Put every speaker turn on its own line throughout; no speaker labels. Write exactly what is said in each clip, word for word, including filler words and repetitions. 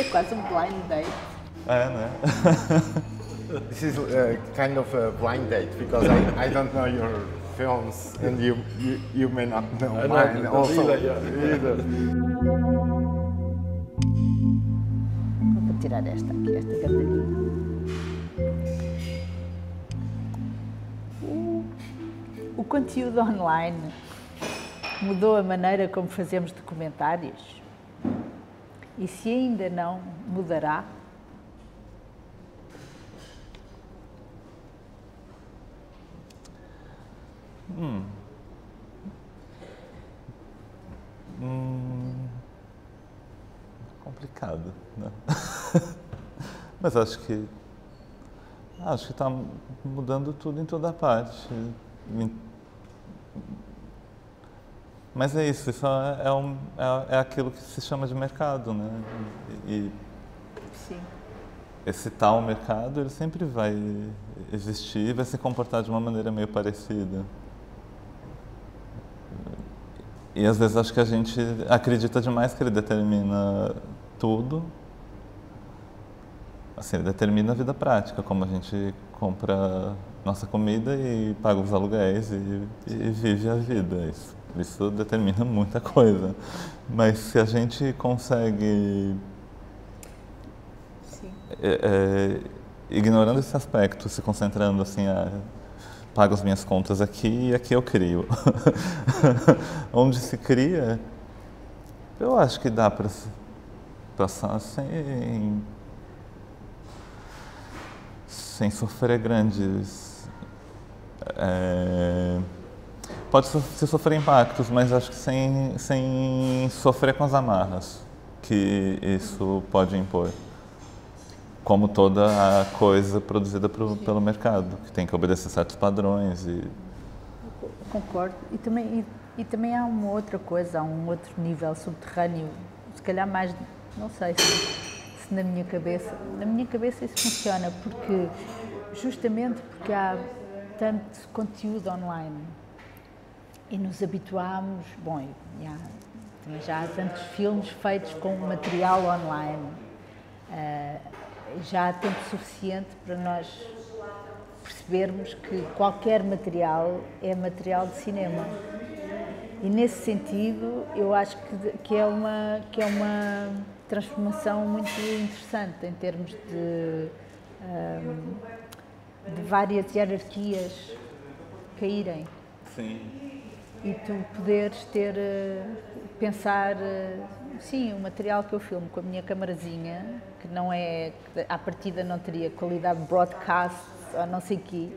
quase um blind date.
É, né?
This is uh, kind of a blind date because I, I don't know your films and you you, you may not know
I know,
mine
the
also.
Lila, yeah.
Either.
Vou tirar esta aqui, esta cantarinha. O, o conteúdo online mudou a maneira como fazemos documentários? E se ainda não, mudará?
Hum. Hum. Complicado, né? Mas acho que acho que está mudando tudo em toda parte. Mas é isso, isso é, é, um, é, é aquilo que se chama de mercado, né? E
Sim.
esse tal mercado, ele sempre vai existir e vai se comportar de uma maneira meio parecida. E às vezes acho que a gente acredita demais que ele determina tudo. Assim, ele determina a vida prática, como a gente compra nossa comida e paga os aluguéis e, e vive a vida. Isso, isso determina muita coisa. Mas se a gente consegue,
Sim.
é, é, ignorando esse aspecto, se concentrando assim, a, pago as minhas contas aqui e aqui eu crio. Onde se cria, eu acho que dá para passar sem, sem sofrer grandes... É, pode se sofrer impactos, mas acho que sem, sem sofrer com as amarras que isso pode impor. Como toda a coisa produzida pro, pelo mercado, que tem que obedecer certos padrões. E...
Concordo. E também, e, e também há uma outra coisa, há um outro nível subterrâneo, se calhar mais, não sei se, se na minha cabeça, na minha cabeça isso funciona, porque justamente porque há tanto conteúdo online e nos habituámos, bom, já, também já há tantos filmes feitos com material online. Uh, já há tempo suficiente para nós percebermos que qualquer material é material de cinema. E nesse sentido, eu acho que, que, é, uma, que é uma transformação muito interessante em termos de, um, de várias hierarquias caírem.
Sim.
E tu poderes ter, pensar, sim, o material que eu filmo com a minha camarazinha, que não é, que à partida não teria qualidade broadcast ou não sei o quê,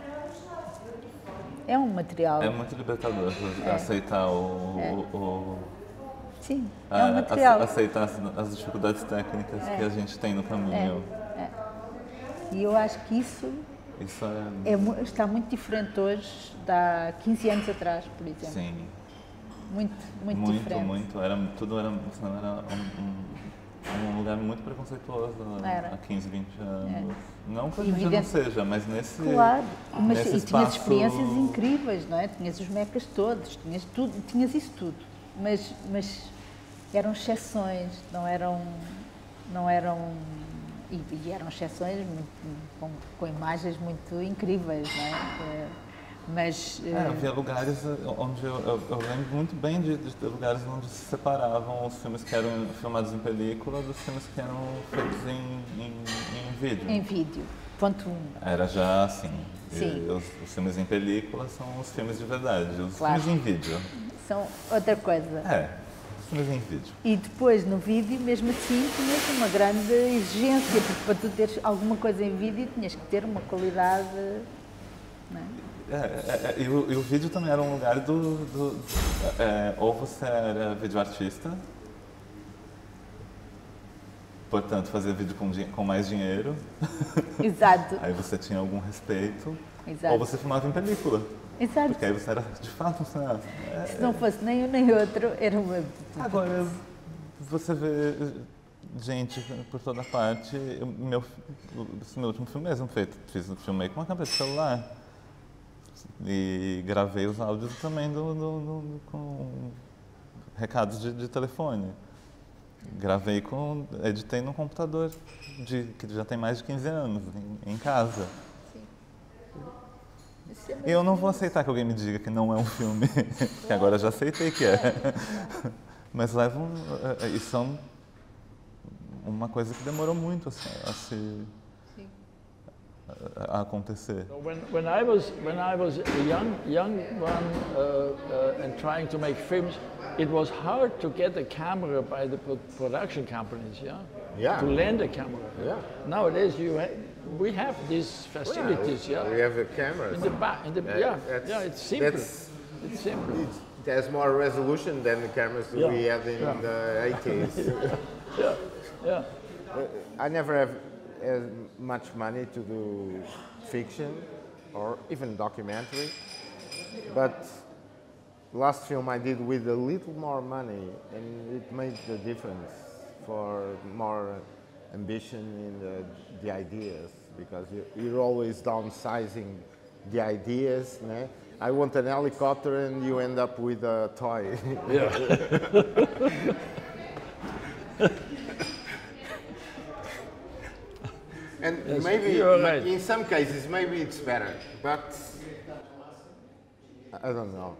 é um material.
É muito libertador é. aceitar o,
é.
o, o...
Sim,
a,
é um material.
Aceitar as, as dificuldades técnicas é. que a gente tem no caminho.
É. É. E eu acho que isso,
isso é...
É, está muito diferente hoje de há quinze anos atrás, por exemplo.
Sim.
Muito, muito,
muito
diferente.
Muito, muito. Era, tudo era, era um, um, um lugar muito preconceituoso
era.
há quinze, vinte anos. É. Não que hoje
Evidente.
não seja, mas nesse
Claro, mas
nesse
e
espaço...
tinhas experiências incríveis, não é? Tinhas os mecas todos, tinhas, tudo, tinhas isso tudo. Mas, mas eram exceções, não eram... Não eram e, e eram exceções muito, com, com imagens muito incríveis, não é? Mas,
é, havia lugares onde eu, eu, eu lembro muito bem de, de lugares onde se separavam os filmes que eram filmados em película dos filmes que eram feitos em, em, em vídeo.
Em vídeo, ponto um.
Era já assim.
Sim.
Os, os filmes em película são os filmes de verdade, os
claro.
filmes em vídeo.
São outra coisa.
É, os filmes em vídeo.
E depois no vídeo, mesmo assim, tinhas uma grande exigência, porque para tu teres alguma coisa em vídeo tinhas que ter uma qualidade. Não é?
É, é, é, e, o, e o vídeo também era um lugar do... do é, ou você era videoartista, portanto fazia vídeo com, com mais dinheiro.
Exato.
Aí você tinha algum respeito.
Exato.
Ou você filmava em película.
Exato.
Porque aí você era de fato um cineasta. É,
se não fosse nem um nem outro, era uma...
Agora, você vê gente por toda parte. Eu, meu, esse meu último filme mesmo feito, fiz, filmei com uma câmera de celular. E gravei os áudios também do, do, do, com recados de, de telefone. Gravei com, editei num computador de, que já tem mais de quinze anos em, em casa.
Isso é
E eu não vou aceitar que alguém me diga que não é um filme, que agora eu já aceitei que é. Mas levam, isso é um, uma coisa que demorou muito a, a se a, a acontecer.
When, when I was when I was a young young one uh, uh, and trying to make films, it was hard to get a camera by the pro production companies, yeah,
Yeah.
to lend a camera.
Yeah.
Nowadays, you ha we have these facilities, yeah,
We have a camera.
in the back, in the
Uh,
yeah,
that's-
yeah, it's simple.
that's-
It's simple.
It has more resolution than the cameras that
Yeah.
we had in
Yeah.
the eighties.
Yeah, yeah.
I never have as much money to do fiction or even documentary, but last film I did with a little more money, and it made the difference for more ambition in the, the ideas, because you, you're always downsizing the ideas. Né? I want an helicopter, and you end up with a toy.
Yeah.
And
Yes,
maybe,
you're right.
in some cases, maybe it's better, but I don't know.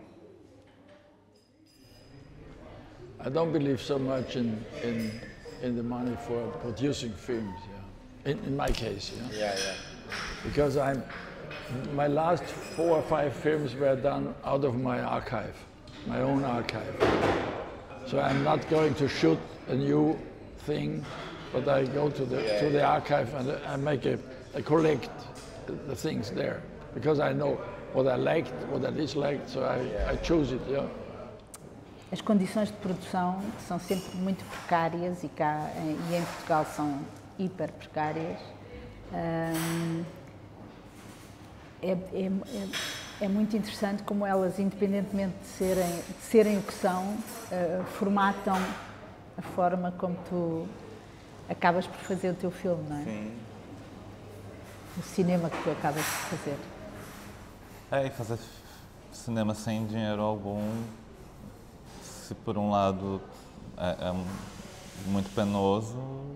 I don't believe so much in in in the money for producing films. Yeah, in, in my case, yeah.
Yeah, yeah.
Because I'm, my last four or five films were done out of my archive, my own archive. So I'm not going to shoot a new thing, but I go to the to the archive and I make a, I collect the things there because I know what I liked, what I disliked, so I, I choose it. Yeah.
As condições de produção são sempre muito precárias e, cá, e em Portugal são hiper precárias. Hum, é, é, é, é muito interessante como elas, independentemente de serem, de serem o que são, uh, formatam a forma como tu acabas por fazer o teu filme, não é?
Sim.
O cinema que tu acabas por fazer.
É, e fazer cinema sem dinheiro algum, se por um lado é, é muito penoso,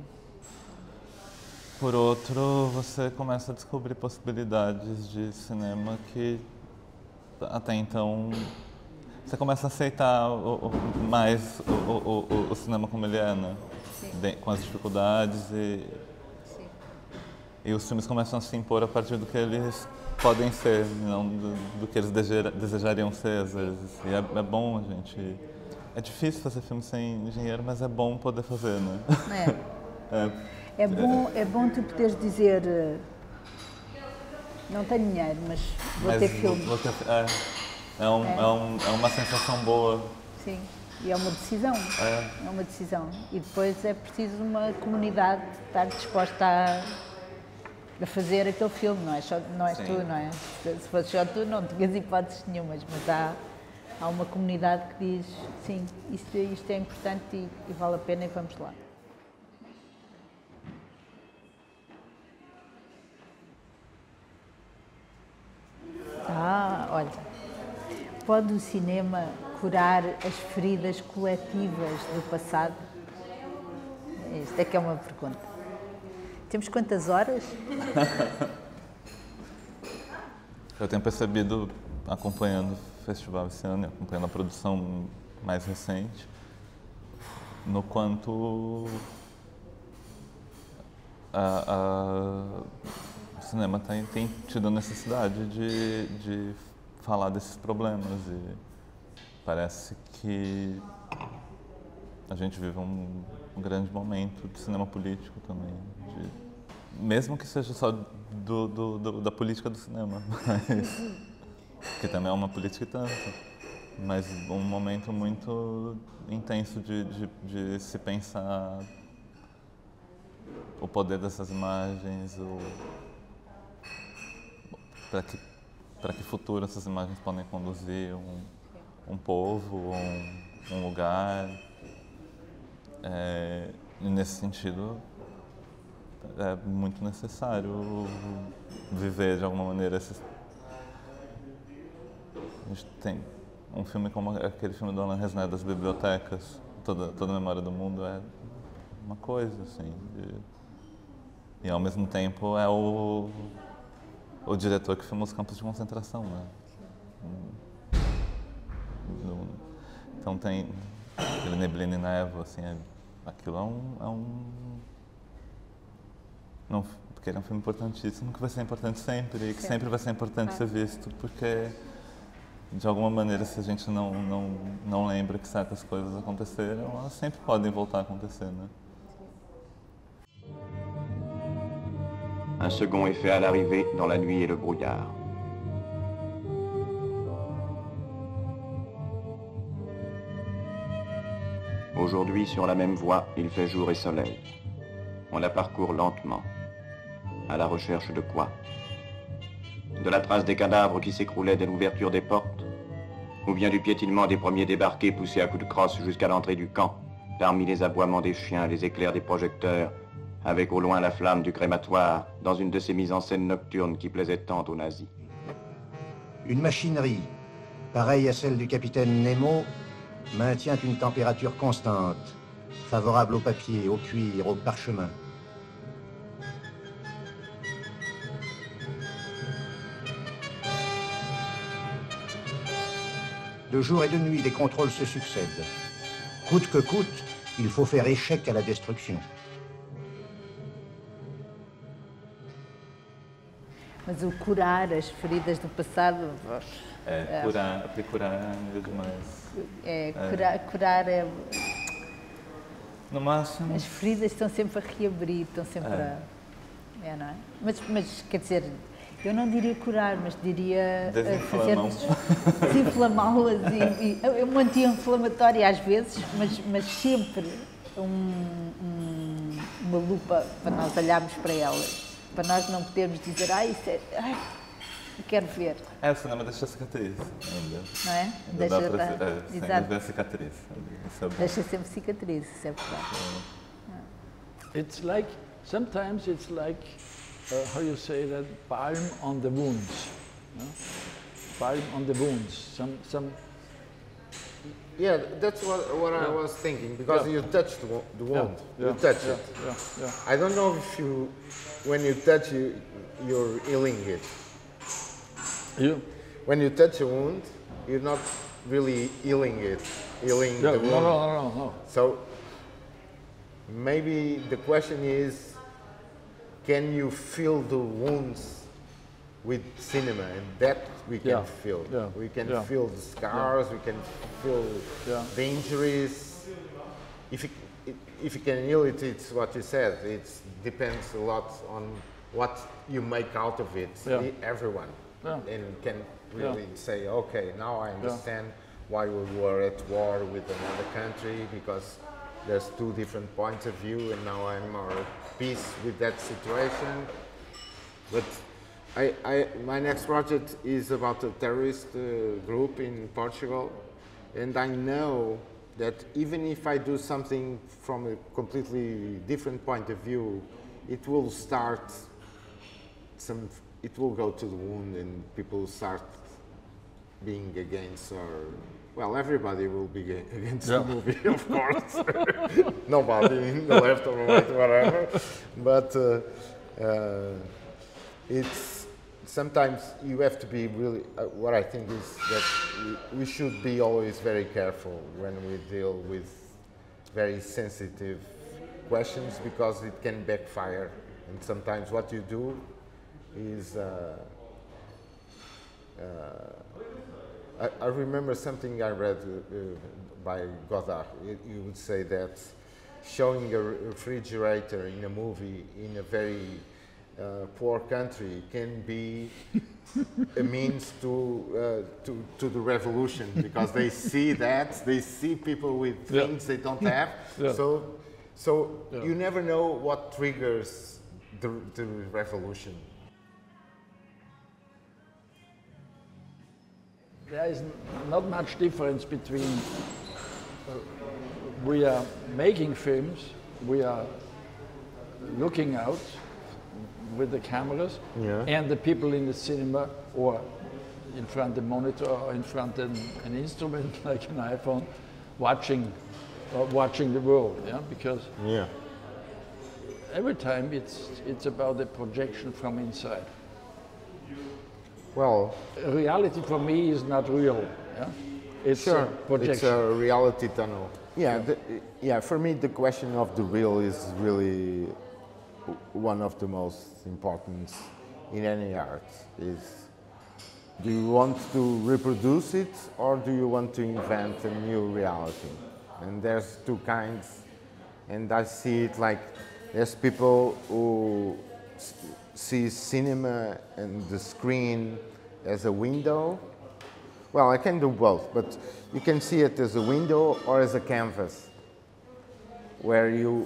por outro você começa a descobrir possibilidades de cinema que até então você começa a aceitar o, o, mais o, o, o, o cinema como ele é, né? De, com as dificuldades e,
Sim.
e os filmes começam a se impor a partir do que eles podem ser, não do, do que eles deseja, desejariam ser às vezes. E é, é bom a gente... É difícil fazer filme sem dinheiro, mas é bom poder fazer, né?
É.
É,
É bom, é bom tu poderes dizer uh, não tenho dinheiro, mas vou
mas
ter filme.
vou ter- é, é, um, é. um, é uma sensação boa.
Sim, e é uma decisão.
É.
É uma decisão. E depois é preciso uma comunidade estar disposta a, a fazer aquele filme, não é, só, não és
Sim.
tu, não é? Se, se fosse só tu, não tinhas hipóteses nenhumas, mas há, há uma comunidade que diz sim, isto, isto é importante e, e vale a pena e vamos lá. Ah, olha, pode o cinema curar as feridas coletivas do passado? Isto é que é uma pergunta. Temos quantas horas?
Eu tenho percebido, acompanhando o festival esse ano, acompanhando a produção mais recente, no quanto a, a, o cinema tem, tem tido a necessidade de, de falar desses problemas e parece que a gente vive um, um grande momento de cinema político também, de, mesmo que seja só do, do, do, da política do cinema, mas, que também é uma política e tanto, mas um momento muito intenso de, de, de se pensar o poder dessas imagens, o, para que, para que futuro essas imagens podem conduzir um, um povo, um, um lugar. É, e nesse sentido, é muito necessário viver de alguma maneira esses... A gente tem um filme como aquele filme do Alain Resnais das bibliotecas, toda, toda a memória do mundo é uma coisa, assim. De, e ao mesmo tempo é o, o diretor que filma os campos de concentração, né? No, então tem aquele Neblina e Névoa, assim, é, aquilo é um, é um não, porque ele é um filme importantíssimo, que vai ser importante sempre, e que sempre vai ser importante ser visto, porque de alguma maneira, se a gente não, não, não lembra que certas coisas aconteceram, elas sempre podem voltar a acontecer, né?
Un second effet à l'arrivée dans la nuit et le brouillard. Aujourd'hui, sur la même voie, il fait jour et soleil. On la parcourt lentement. À la recherche de quoi? De la trace des cadavres qui s'écroulaient dès l'ouverture des portes? Ou bien du piétinement des premiers débarqués poussés à coups de crosse jusqu'à l'entrée du camp, parmi les aboiements des chiens, les éclairs des projecteurs, avec au loin la flamme du crématoire, dans une de ces mises en scène nocturnes qui plaisaient tant aux nazis.
Une machinerie, pareille à celle du capitaine Nemo, maintient une température constante, favorable au papier, au cuir, au parchemin. De jour et de nuit, les contrôles se succèdent. Coûte que coûte, il faut faire échec à la destruction.
Mas o curar as feridas do passado...
É, curar, porque curar é mesmo mais...
É, curar, curar é...
No máximo...
As feridas estão sempre a reabrir, estão sempre
É.
a... É, não é? Mas, mas, quer dizer, eu não diria curar, mas diria
Desinflamam.
fazer desinflamá-las e, e é uma anti-inflamatória às vezes, mas, mas sempre um, um, uma lupa para nós olharmos para elas. Para nós não podermos dizer, ah, isso é... Ai, eu quero ver.
É, o cinema deixa a cicatriz ainda.
Não é?
Ainda
Deixa
dá pra,
tá-
é, você ainda
exato.
vê a cicatriz. Isso é bom.
Deixa sempre cicatriz, isso é verdade.
It's like, sometimes it's like, uh, how you say that, balm on the wounds. No? Balm on the wounds. Some, some,
Yeah, that's what, what I
Yeah.
was thinking, because
Yeah.
you touched the wo- the wound.
yeah,
You touch
yeah,
it.
yeah, yeah.
I don't know if you, when you touch it, you're healing it.
You,
When you touch a wound, you're not really healing it, healing
yeah,
the
no,
wound.
no, no, no.
So maybe the question is, can you feel the wounds with cinema? And that we can
Yeah,
feel.
yeah,
We can
yeah.
feel the scars, we can feel
Yeah.
the injuries. If you, if you can heal it, it's what you said. It depends a lot on what you make out of it.
Yeah.
E- Everyone.
Yeah.
And can really
Yeah.
say, okay, now I understand why we were at war with another country, because there's two different points of view, and now I'm more at peace with that situation. But I, I, my next project is about a terrorist uh, group in Portugal, and I know that even if I do something from a completely different point of view, it will start some, it will go to the wound, and people start being against, or, well, everybody will be ga- against
Yeah.
the movie, of course. Nobody in the left or right, whatever. But uh, uh, it's, sometimes you have to be really, uh, what I think is that we, we should be always very careful when we deal with very sensitive questions, because it can backfire. And sometimes what you do is, uh, uh, I, I remember something I read uh, by Godard. He, he would say that showing a re- refrigerator in a movie in a very uh, poor country can be a means to, uh, to to the revolution, because they see that, they see people with
Yeah.
things they don't have.
Yeah.
So, so
Yeah.
you never know what triggers the, the revolution.
There is n- not much difference between uh, we are making films, we are looking out with the cameras,
Yeah.
and the people in the cinema or in front of the monitor or in front of an, an instrument like an iPhone, watching of watching the world, yeah, because
Yeah.
every time it's it's about a projection from inside.
Well,
Reality for me is not real, yeah. It's
sure,
a projection.
it's a reality tunnel. Yeah, the, yeah. For me, the question of the real is really one of the most important in any art. Is do you want to reproduce it or do you want to invent a new reality? And there's two kinds, and I see it like there's people who s- see cinema and the screen as a window. Well, I can do both, but you can see it as a window or as a canvas where you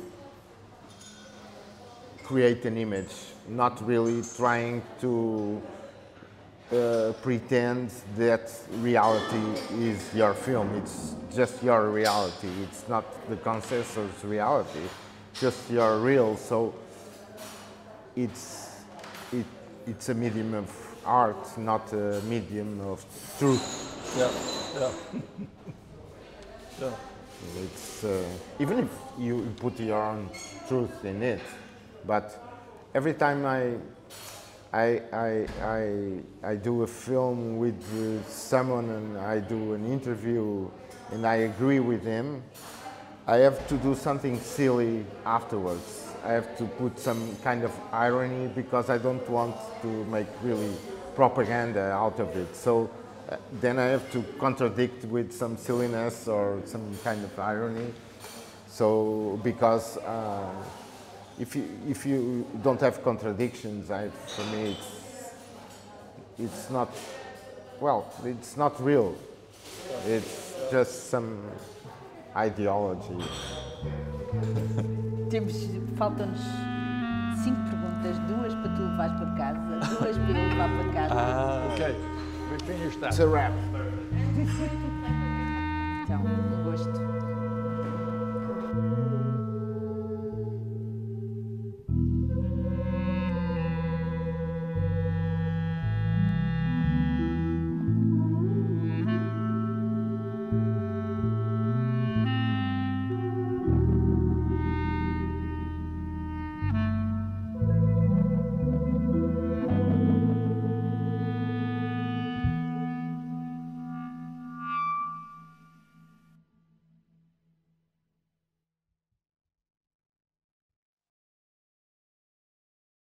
create an image, not really trying to uh, pretend that reality is your film. It's just your reality. It's not the consensus reality, just your real. So it's it, it's a medium of art, not a medium of truth.
Yeah, yeah. yeah.
It's uh, even if you put your own truth in it, but every time I I I I, I do a film with uh, someone and I do an interview and I agree with him, I have to do something silly afterwards. I have to put some kind of irony because I don't want to make really propaganda out of it. So uh, then I have to contradict with some silliness or some kind of irony. So because uh, if you if you don't have contradictions, I, for me it's it's not well, it's not real. It's just some ideology.
Temos, faltam-nos cinco perguntas, duas para tu levares para casa, duas para eu levar para casa.
Okay, we finished that.
It's a wrap.
Então, um gosto.